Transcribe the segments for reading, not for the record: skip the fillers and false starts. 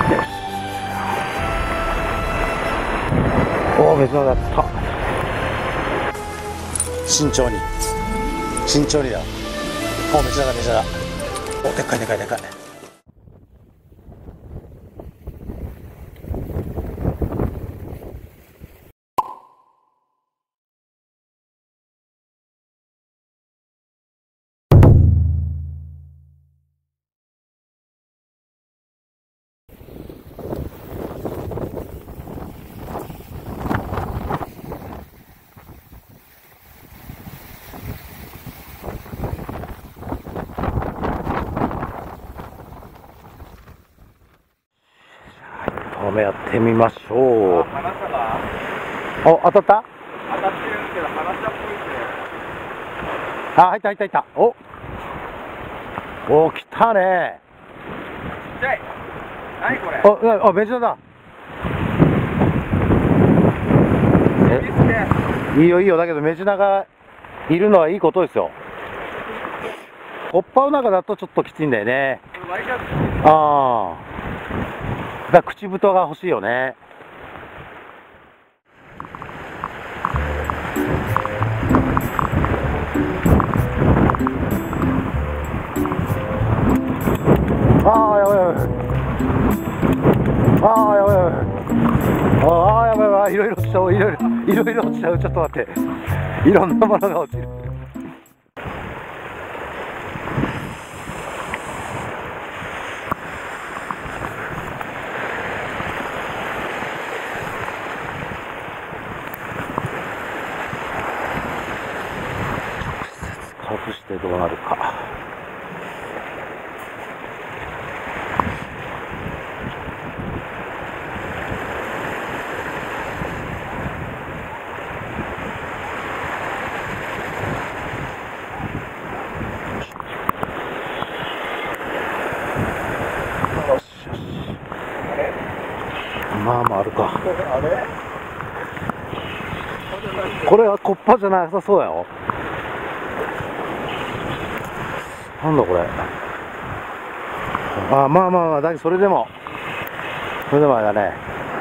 おお、メジナだった。慎重に慎重にだ。お、メジナだメジナだ。お、でっかいでかいでかい。やってみましょう。お、当たった？当たってるんですけど、話しっぽいですね。あ、入った入った入った。お、来たね。ちっちゃい。何これ。あ、メジナだ。いいよいいよ。だけどメジナがいるのはいいことですよ。コッパの中だとちょっときついんだよね。ああ。だから口太が欲しいよね。ああ、やばいやばい。ああ、やばいやばい。ああ、やばいやばい。いろいろ落ちちゃう。いろいろ落ちちゃう。ちょっと待って。いろんなものが落ちる。隠してどうなるか。よしよし。まあまああるか。これはコッパじゃなさそうだよ。なんだこれ。あ、まあまあまあ、だけどそれでもあれだね。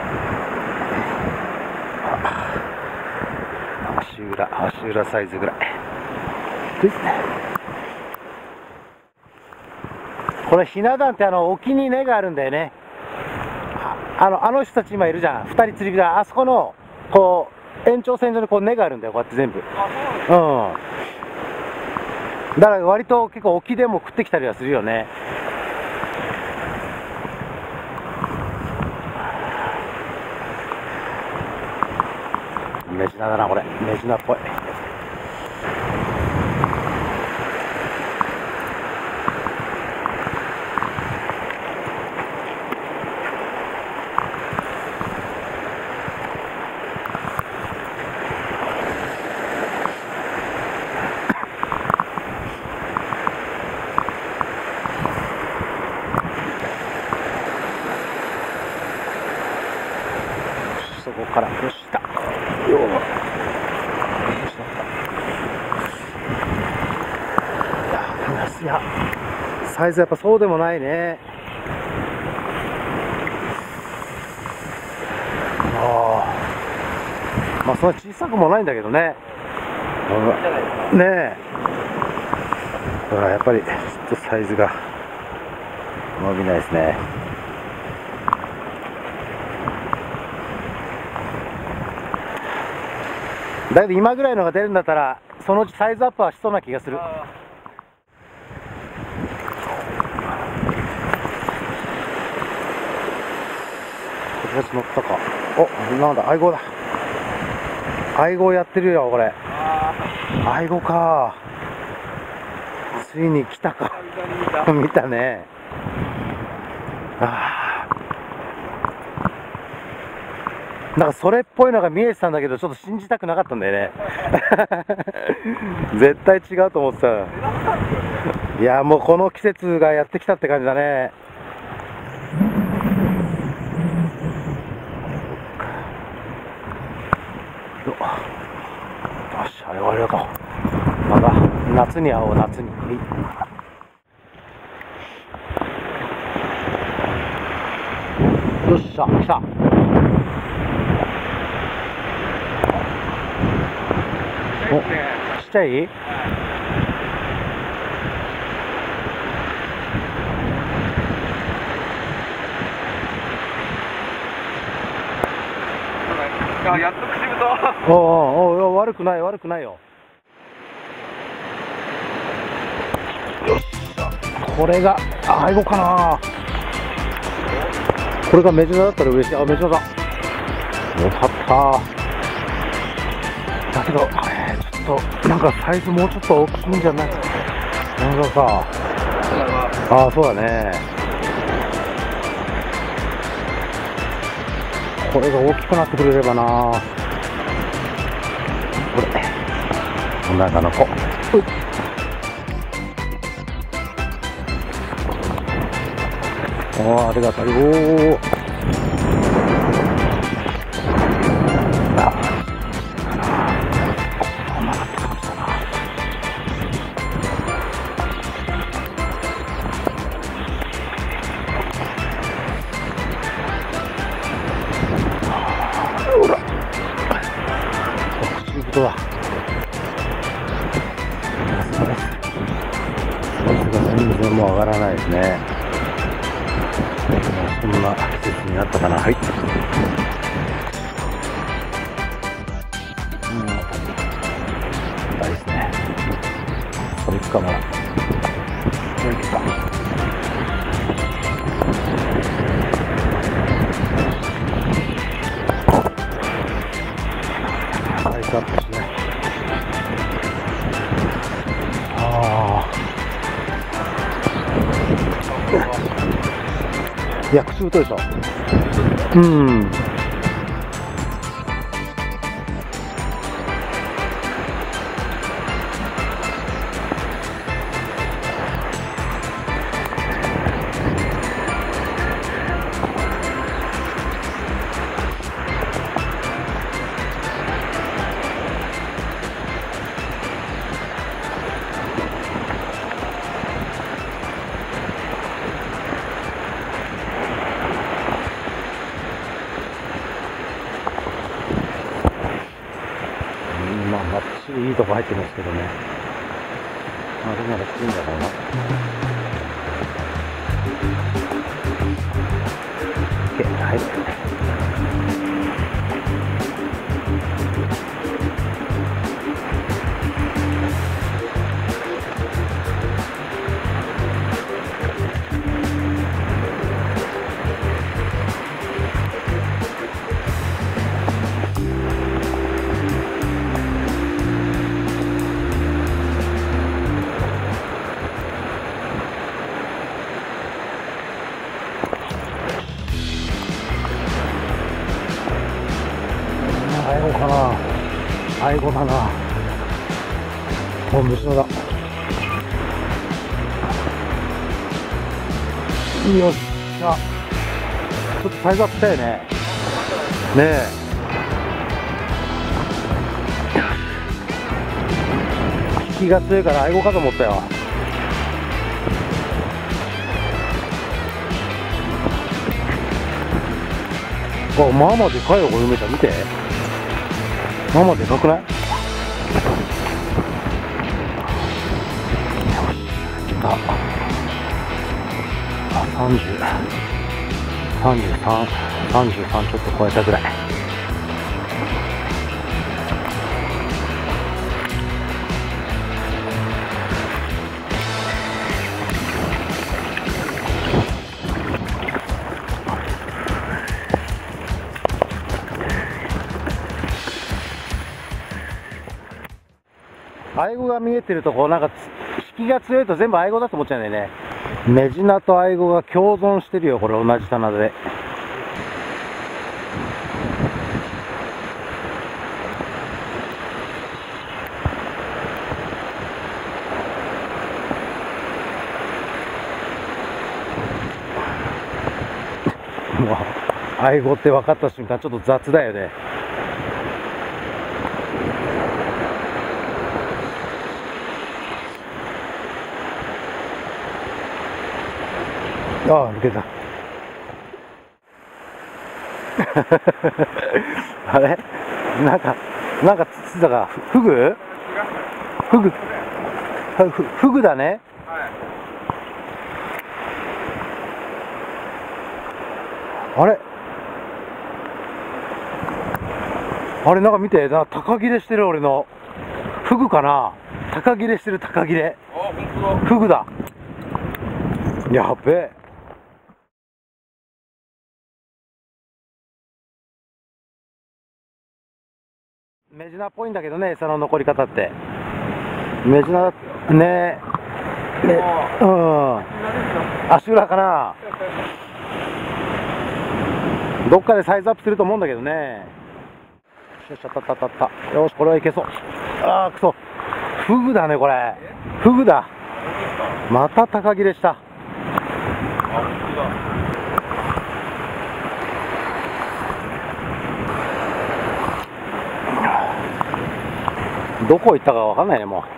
足裏サイズぐらい。これひな壇って沖に根があるんだよね。あの人たち今いるじゃん。2人釣り人、あそこのこう延長線上にこう根があるんだよ。こうやって全部。うん。だから割と結構沖でも食ってきたりはするよね。メジナだなこれ。メジナっぽい。そこからよし来た。よう。いや、サイズやっぱそうでもないね。まあそんな小さくもないんだけどね。ねえ。だからやっぱりちょっとサイズが伸びないですね。だけど今ぐらいのが出るんだったらそのうちサイズアップはしそうな気がする。乗ったか。お、なんだ、アイゴだ。アイゴやってるよ、これ。アイゴか。ついに来たか。見たね。なんかそれっぽいのが見えてたんだけど、ちょっと信じたくなかったんだよね。絶対違うと思ってた。いや、もうこの季節がやってきたって感じだね。よし、ありがとう。また夏に会おう、夏に。 よっしゃ、来た。お、ちっちゃい？ あ、やっと口太。 おお、悪くない、悪くないよ。よっしゃ、これがアイゴかな。これがメジナだったら嬉しい。あ、メジナだ。よかった。だけど、ちょっとなんかサイズもうちょっと大きいんじゃない？なんかさ、ああ、そうだね。これが大きくなってくれればな。これ、女の子。おお、ありがたい。おお。ほら。口太だ。さすが全然もう上がらないですね。そんな季節になったかな。はい。ないですね。これかも。これか。サイズアップですね。ああ。いや、口太いでしょ。うん。まあ、バッチリいいとこ入ってますけどね。まあ、どうならいいんだろうな。OK、はい。アイゴかな。アイゴだな。お、虫のだ。よっしゃ。ちょっとサイズアップしたよね。ねえ。引きが強いからアイゴかと思ったよ。あ、まあまあでかいよ、これ梅ちゃん見て。まあまあでかくない？あ、30、33、33ちょっと超えたぐらい。アイゴが見えてるとこ、なんか引きが強いと全部アイゴだと思っちゃうんだよね。メジナとアイゴが共存してるよ、これ同じ棚で。もうアイゴって分かった瞬間ちょっと雑だよね。ああ、抜けた。 あれなんかつったか、フグだね。あれなんか見て、高切れしてる。俺のフグかな。高切れしてる。高切れ。 あ、本当だ。 フグだ。やべえ。メジナっぽいんだけどね、餌の残り方って。メジナね。うん。足裏かな。どっかでサイズアップすると思うんだけどね。よし、あった。よし、これはいけそう。ああ、くそ。フグだね、これ。フグだ。また高切れした。どこ行ったかわかんないね、もう。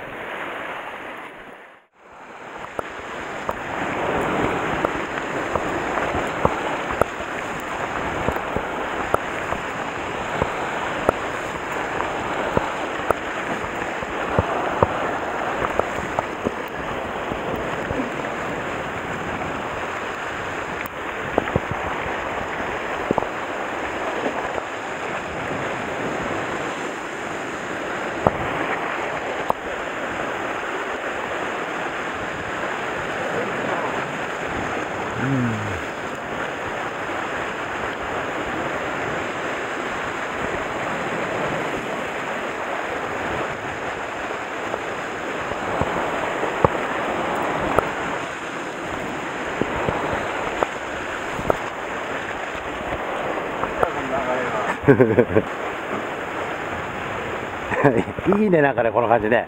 いいね、なんかね、この感じね。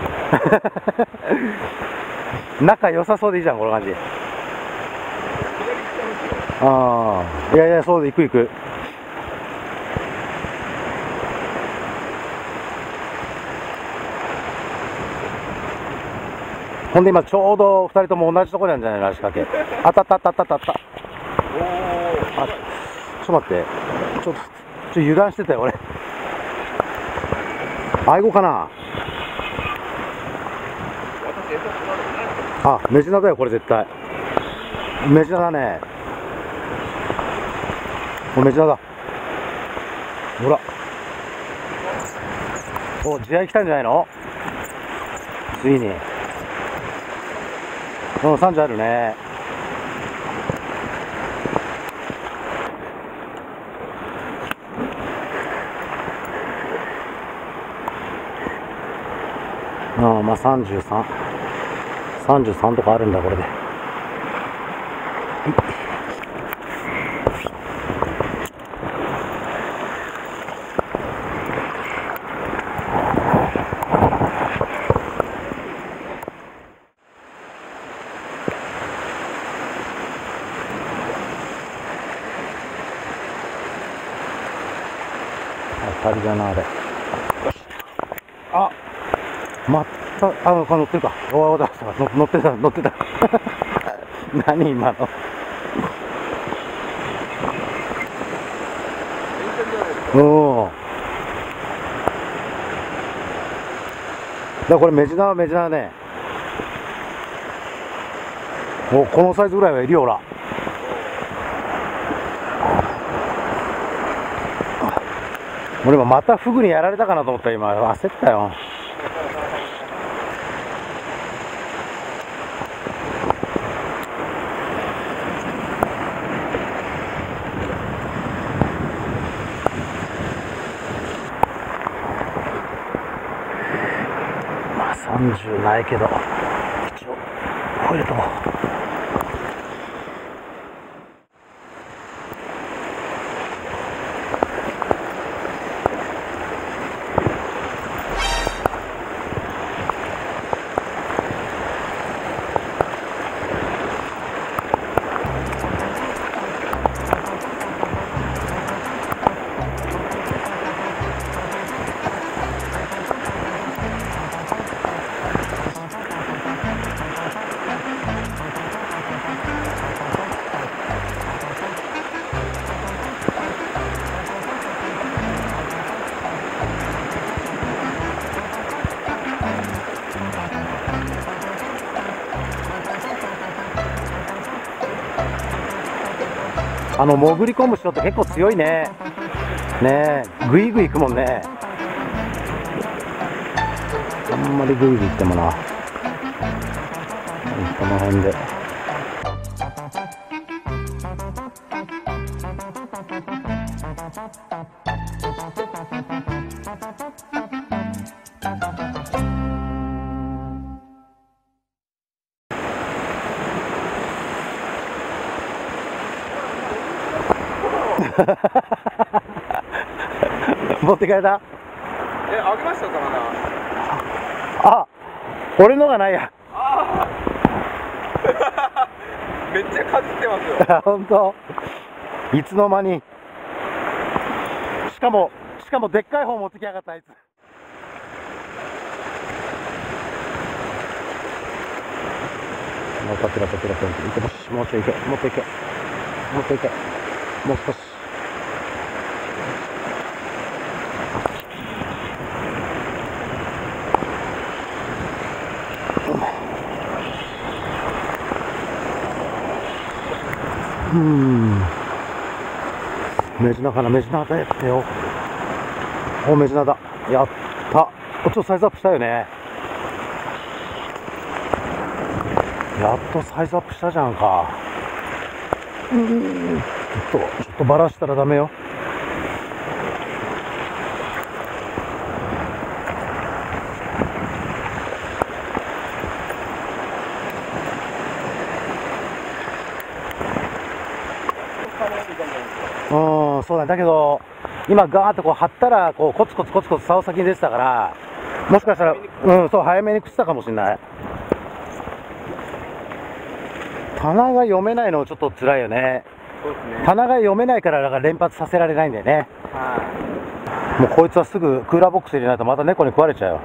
仲良さそうでいいじゃん、この感じ。ああ、いや、そうで、行く。ほんで今ちょうど2人とも同じとこなんじゃないの、足掛け。あった。あ、ちょっと待って。ちょっと油断してたよ、俺。アイゴかな。あ、メジナだよ、これ絶対。メジナだね。メジナだ。ほら。お、地合い来たんじゃないの？ついに。30あるね。まあ33とかあるんだ、これで。当たりだな、あれ。あ、また、これ乗ってるか。乗ってた。何今の。だからこれメジナーね。このサイズぐらいはいるよ、ほら。俺もまたフグにやられたかなと思った。今焦ったよ。まあ30ないけど一応超えると思う。 潜り込む人って結構強いね。ねえ、ぐいぐい行くもんね。あんまりぐいぐい行ってもな、この辺で。持ってかれた？ あげましたかな。 あ、俺のがないや。 めっちゃかじってますよ。 本当。いつの間に。しかもでっかい方持ってきやがったあいつ。もうパッラパッラパッラ。いけます。もうちょい行け。もっと行け。もっと行け。もう少し。メジナかな、メジナだやってよ。お、メジナだ。やった。ちょっとサイズアップしたよね。やっとサイズアップしたじゃんか。ちょっとバラしたらダメよ。そうだね。だけど今ガーッとこう張ったらこうコツコツ竿先に出てたから、もしかしたらそう早めに食ってたかもしれない。棚が読めないのちょっと辛いよね。 そうですね。 棚が読めないからだから連発させられないんだよね。もうこいつはすぐクーラーボックス入れないとまた猫に食われちゃうよ。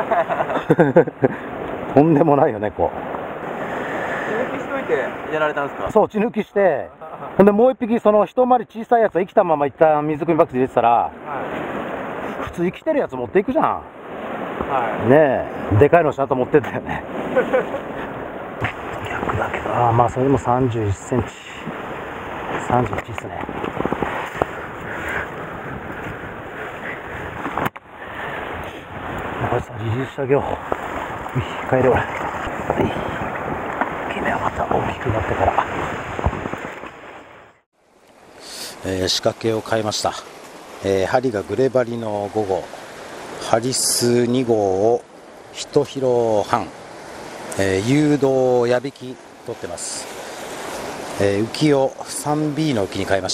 とんでもないよ猫。 血抜きしといてやられたんですか？ そう、血抜きして、ほんでもう一匹その一回り小さいやつは生きたまま一旦水汲みバッグに入れてたら、普通生きてるやつ持っていくじゃん。ねえ、でかいのちゃんと持ってったよね。逆だけど、まあそれでも31センチ、31ですね。こいつはリリースしてあげよう。帰れよ。君はまた大きくなってから。仕掛けを変えました。針がグレバリの5号、ハリス2号を1キロ半、誘導矢引き取ってます。浮きを 3B の浮きに変えました。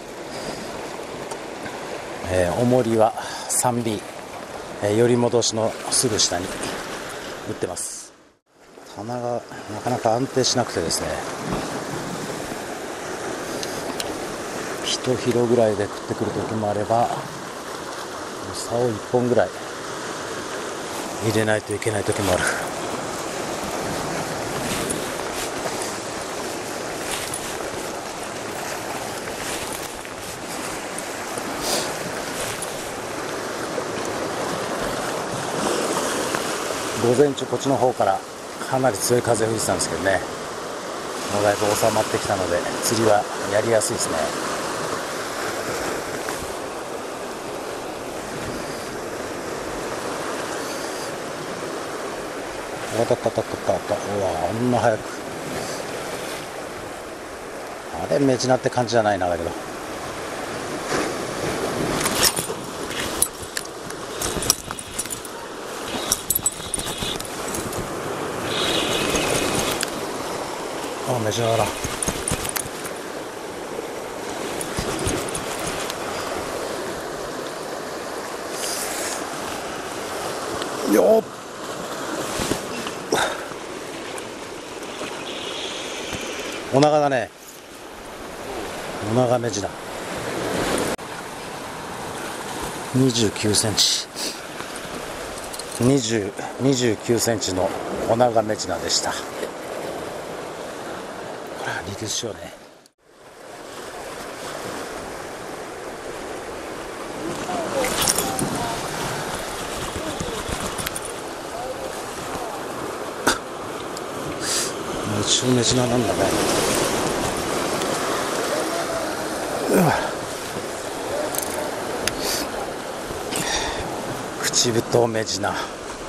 重りは 3B、寄り戻しのすぐ下に打ってます。棚がなかなか安定しなくてですね、1キロぐらいで食ってくる時もあれば、竿1本ぐらい入れないといけない時もある。午前中こっちの方からかなり強い風吹いてたんですけどね、もうだいぶ収まってきたので釣りはやりやすいですね。うわ、あんな早く。あれメジナって感じじゃないな、だけど。メジナだな。よっ、お長だね。お長メジナ29センチ、29センチのお長メジナでした。これはリリースしようね。一応メジナなんだね。 口太めじな、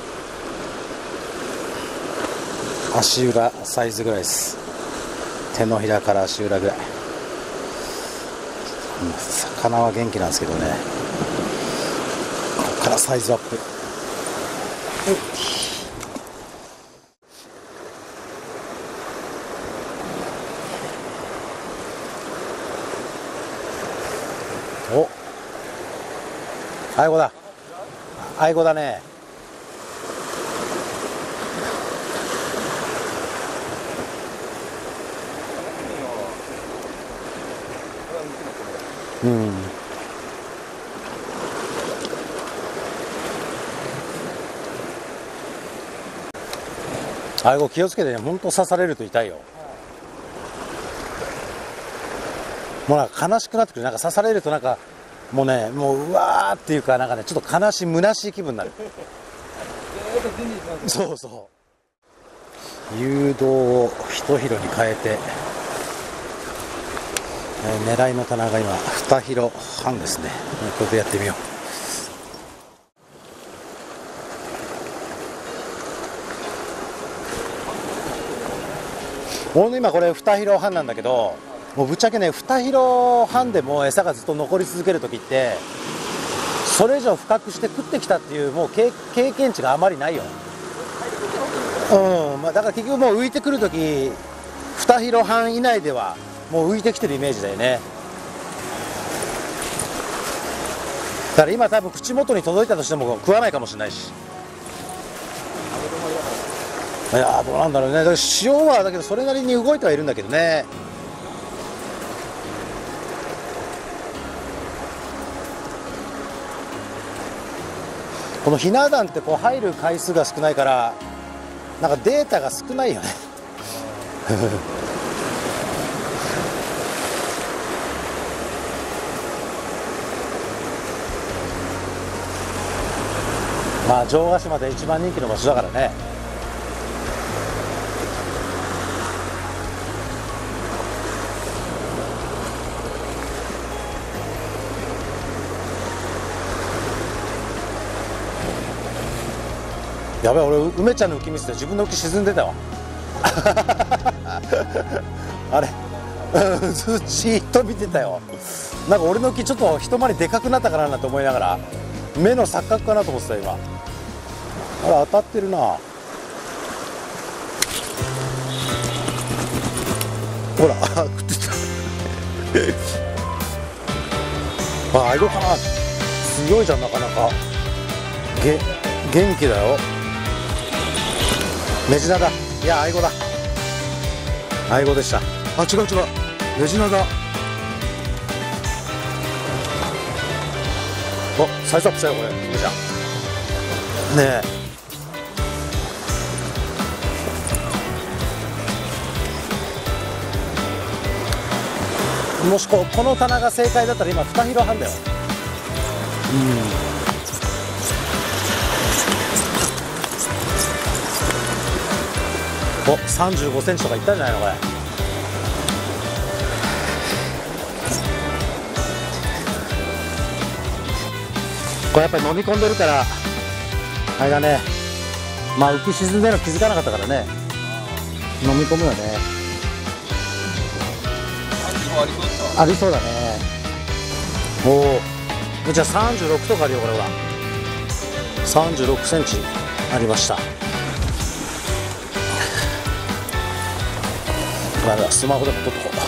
足裏サイズぐらいです。手のひらから足裏ぐらい。魚は元気なんですけどね、ここからサイズアップ。お、アイゴだ、アイゴだね。うん。アイゴ気をつけてね、本当刺されると痛いよ。もうなんか悲しくなってくる。なんか刺されるとなんかもうね、もううわーっていうか、なんかねちょっと悲しい虚しい気分になる。そうそう、誘導を一広に変えて、狙いの棚が今2広半ですね。これでやってみよう。俺の今これ2広半なんだけど、もうぶっちゃけね2広半でも餌がずっと残り続けるときって、それ以上深くして食ってきたっていうもう経験値があまりないよ。まあ、だから結局もう浮いてくるとき2広半以内ではもう浮いてきてるイメージだよね。だから今多分口元に届いたとしても食わないかもしれないし。いやーどうなんだろうね。だから塩はだけどそれなりに動いてはいるんだけどね。このひな壇ってこう入る回数が少ないからなんかデータが少ないよね。まあ城ヶ島で一番人気の場所だからね。やべえ、俺梅ちゃんの浮き見せて自分の浮き沈んでたわ。あれずっと見てたよ。なんか俺の浮きちょっと一回りでかくなったかなと思いながら、目の錯覚かなと思ってた今。あれ当たってるな。ほら食ってた。あ、アイゴかな。強いじゃん、なかなか元気だよ。メジナだ。いや、アイゴだ。アイゴでした。あ、違う違う、メジナだ。お、サイズアップしたよこれ。メジャーねえ。もしこの棚が正解だったら今2広半だよ。お、35センチとかいったんじゃないのこれ。これやっぱり飲み込んでるからあれだね。まあ浮き沈んでるの気づかなかったからね。飲み込むよね。ありそうだね。おお、じゃあ36とかあるよこれは。36センチありました。スマホでも撮っとこう。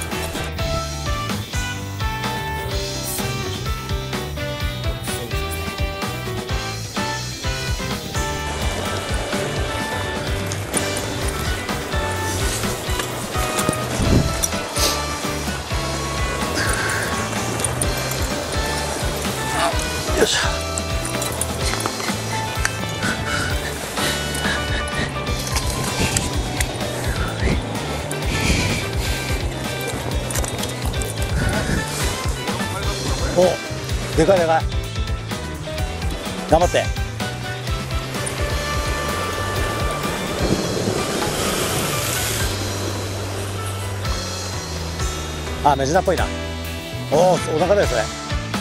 よいしょ。お、でかいでかい。頑張って。あ、メジナっぽいな。 おお、お腹ですね。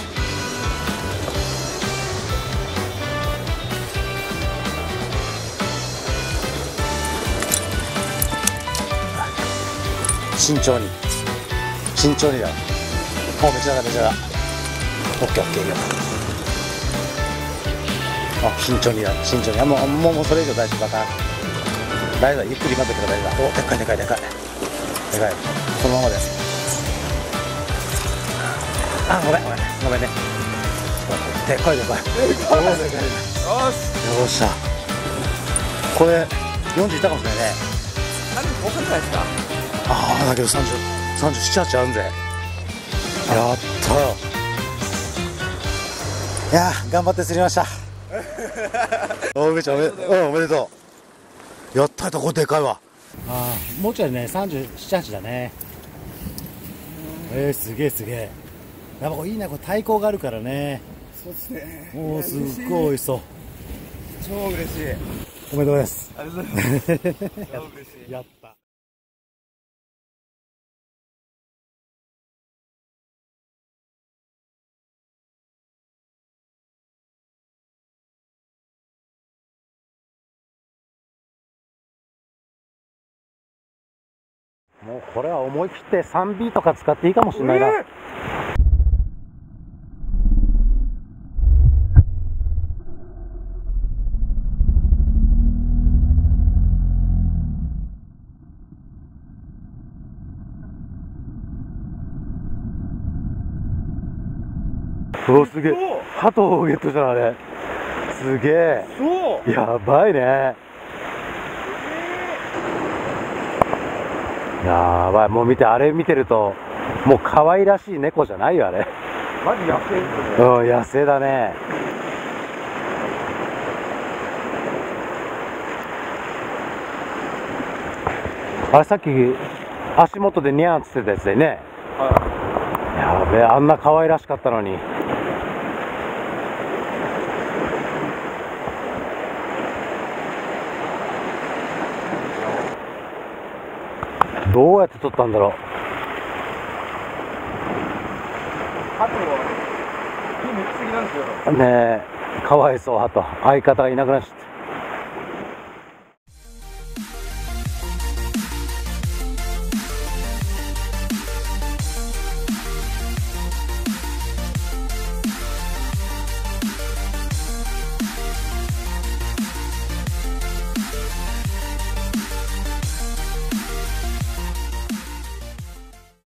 慎重に慎重にだ。お、めちゃだめちゃだ。オッケーオッケー、いいよ。あ、慎重にだ、慎重に。あ、もうそれ以上大丈夫だから。大丈夫だ、ゆっくり待ってくれば大丈夫だ。お、でっかいでかいでかいでかい。そのままです。あ、ごめんごめんごめんね。でっかいでかい。おお、でかい。よっしゃ。これ40いったかもしれないね。 35分じゃないですか。 ああ、だけど37、8あるんぜ。やったよ。いやー、頑張って釣りました。おめちゃん、おめでとう。やったやった、これでかいわ。ああ、もうちょいね、37、8だね。すげえすげえ。やっぱこれいいな、これ対抗があるからね。 そうですね。 おお、すっごい美味しそう。 超嬉しい。 おめでとうです。 ありがとうございます。超嬉しい。 やった。もうこれは思い切って 3B とか使っていいかもしれないな。お、すげえ。ハトをゲットしたのあれ。すげえ。 そう。 やばいね。やばい。もう見て、あれ見てるともう可愛らしい猫じゃないよあれ。 マジ野生ですね。 うん、野生だね。あれさっき足元でニャーンつってたやつでね。やべえ、あんな可愛らしかったのに。どうやって撮ったんだろう。 ハトは火抜きすぎなんですよ。 ねえ、かわいそう、あと相方がいなくなっちゃった。